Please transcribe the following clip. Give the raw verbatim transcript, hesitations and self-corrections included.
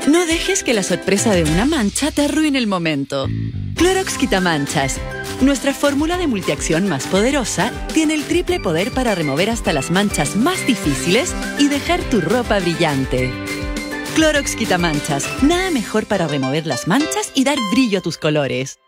No dejes que la sorpresa de una mancha te arruine el momento. Clorox Quitamanchas. Nuestra fórmula de multiacción más poderosa tiene el triple poder para remover hasta las manchas más difíciles y dejar tu ropa brillante. Clorox Quitamanchas. Nada mejor para remover las manchas y dar brillo a tus colores.